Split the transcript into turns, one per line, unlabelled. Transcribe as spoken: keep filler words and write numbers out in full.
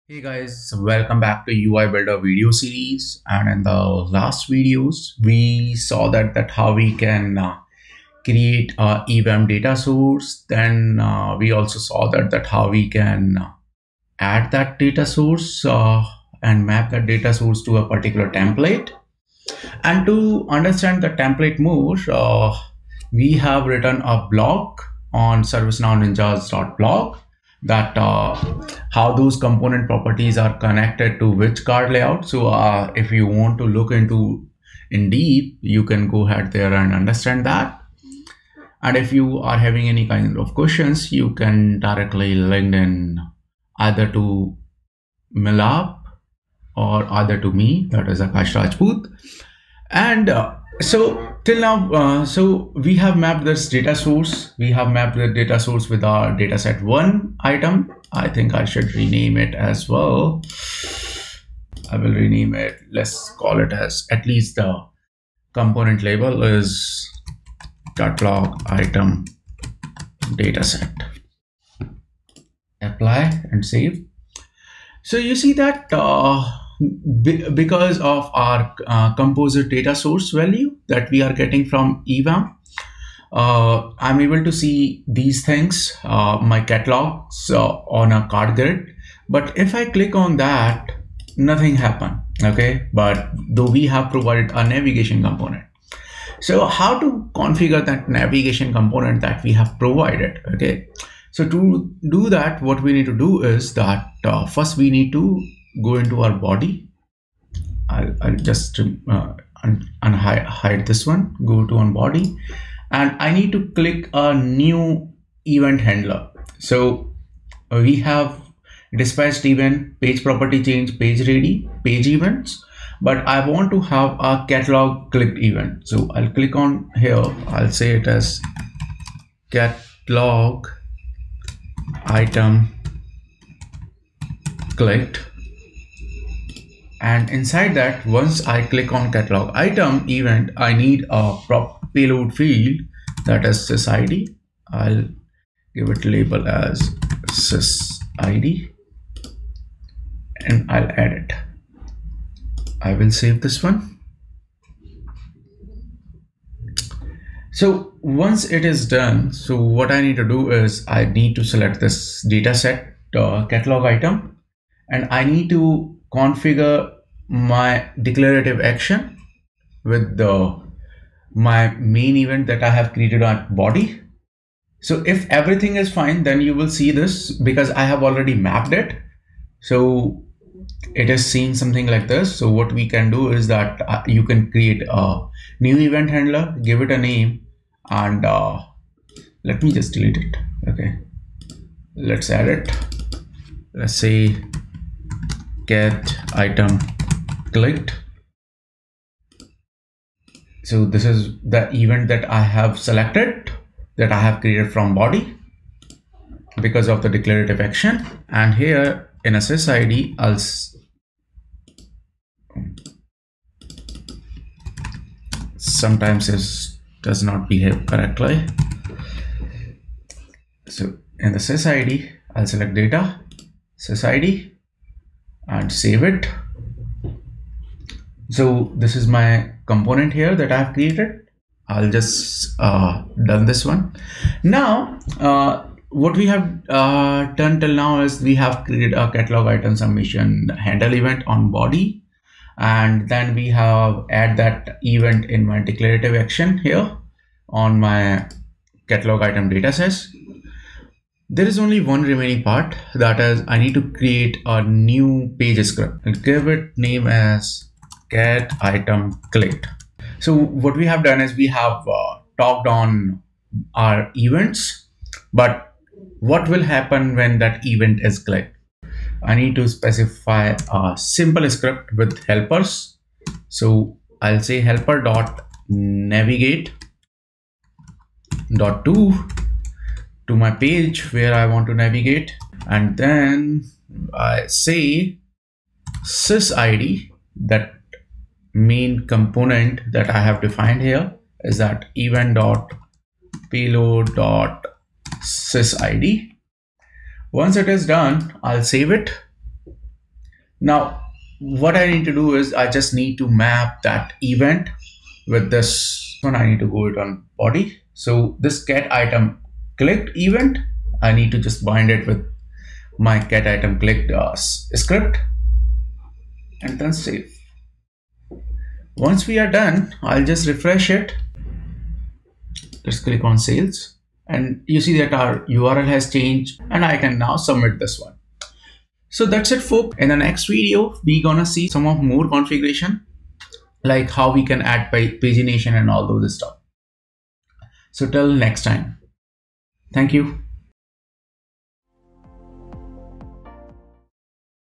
Hey guys, welcome back to U I Builder video series. And in the last videos, we saw that that how we can uh, create a E V M data source. Then uh, we also saw that that how we can uh, add that data source uh, and map that data source to a particular template. And to understand the template more, uh, we have written a blog on ServiceNow Ninjas.blog that uh, how those component properties are connected to which card layout. So uh, if you want to look into in deep, you can go ahead there and understand that. And if you are having any kind of questions, you can directly link in either to Milap or either to me, that is Akash Rajput. And uh, so till now, uh, so we have mapped this data source. We have mapped the data source with our dataset one item. I think I should rename it as well. I will rename it. Let's call it as at least the component label is catalog item dataset. Apply and save. So you see that uh, because of our uh, composite data source value that we are getting from E V M, uh, I'm able to see these things, uh, my catalogs uh, on a card grid. But if I click on that, nothing happened. Okay, but though we have provided a navigation component. So how to configure that navigation component that we have provided? Okay, so to do that, what we need to do is that uh, first we need to go into our body. I'll, I'll just uh, un unhide hide this one, go to on body, and I need to click a new event handler. So uh, we have dispatched event, page property change, page ready, page events, but I want to have a catalog clicked event. So I'll click on here, I'll say it as catalog item clicked. And inside that, once I click on catalog item event, I need a prop payload field that is sysid. I'll give it label as sysid and I'll add it. I will save this one. So once it is done, so what I need to do is I need to select this dataset uh, catalog item, and I need to configure my declarative action with the my main event that I have created on body. So if everything is fine, then you will see this because I have already mapped it. So it is seeing something like this. So what we can do is that uh, you can create a new event handler, give it a name, and uh, let me just delete it. Okay, let's add it. Let's say get item clicked. So this is the event that I have selected, that I have created from body because of the declarative action. And here in a sysid, I'll sometimes it does not behave correctly. So in the sysid, I'll select data, sysid, and save it. So this is my component here that I have created. I'll just uh, done this one. Now, uh, what we have uh, done till now is we have created a catalog item submission handle event on body, and then we have add that event in my declarative action here on my catalog item datasets. There is only one remaining part, that is I need to create a new page script. I'll give it name as get item clicked. So what we have done is we have uh, talked on our events, but what will happen when that event is clicked? I need to specify a simple script with helpers. So I'll say helper dot navigate dot to to my page where I want to navigate, and then I say sysid, that main component that I have defined here is that event dot payload dot sysid. Once it is done, I'll save it Now, what I need to do is I just need to map that event with this one. I need to go it on body. So this get item clicked event, I need to just bind it with my get item clicked uh, script and then save. Once we are done, I'll just refresh it. Let's click on sales and you see that our U R L has changed and I can now submit this one. So that's it, folks. In the next video, we're gonna see some of more configuration, like how we can add pagination and all those stuff. So till next time, thank you.